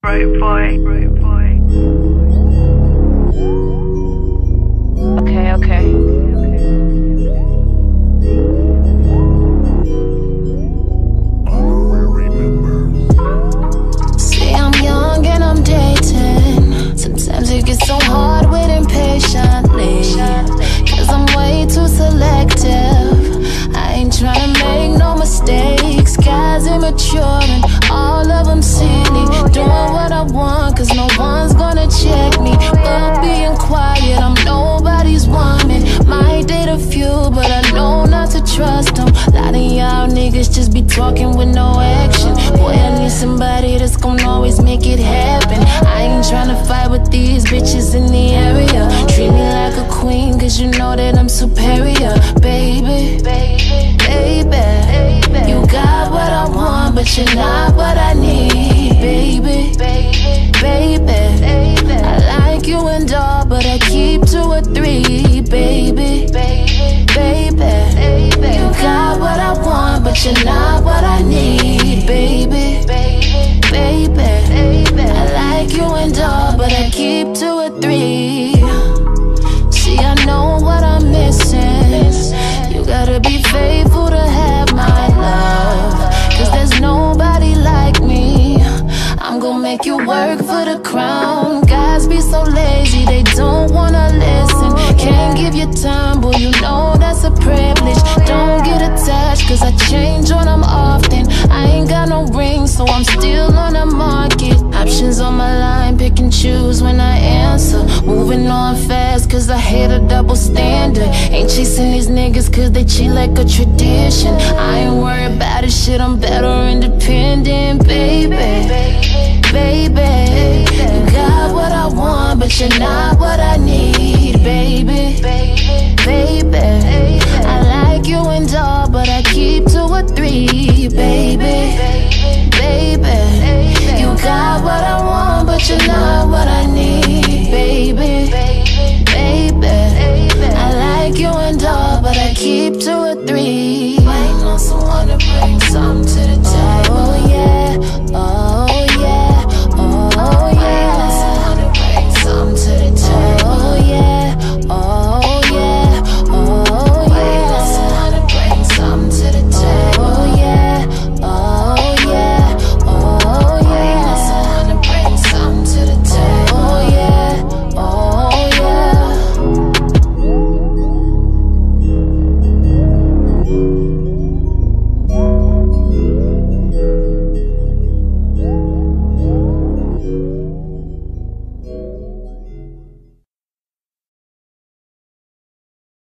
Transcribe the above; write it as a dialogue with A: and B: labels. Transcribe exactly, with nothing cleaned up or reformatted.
A: Bright boy, bright boy. Okay, okay.
B: See, I'm young and I'm dating. Sometimes it gets so hard waiting patiently, cause I'm way too selective. I ain't tryna make no mistakes. Guys immature and all of them silly, doing what I want cause no one's gonna check me. But being quiet, I'm nobody's woman. Might date a few, but I know not to trust them. Lot of y'all niggas just be talking with no action. Boy, I need somebody that's gonna always make it happen. I ain't tryna fight with these bitches in the area. Treat me like a queen cause you know that I'm superior. Baby, baby, baby, you got what I want but you're not what I need. Baby, baby, baby, I like you and all but I keep two or three. Baby, baby, baby, you got what I want but you're not what I need. Baby, baby, baby, I like you and all but I keep two or three. See, I know what I'm missing. You gotta be faithful to have my love, cause there's nobody like me. I'm gonna make you work for the crown. Guys be so lazy, they don't wanna listen. Can't give you time, boy, you know that's a privilege. Don't get attached, cause I change on them often. I ain't got no ring, so I'm still on the market. Options on my line, pick and choose when I answer. Moving on fast, cause I hate a double standard. Ain't chasing these niggas cause they cheat like a tradition. I ain't worried about this shit, I'm better independent. Baby, baby, you got what I want but you're not what I need. Baby, baby, I like you and all but I keep two or three. Baby, baby, you got what I want but you're not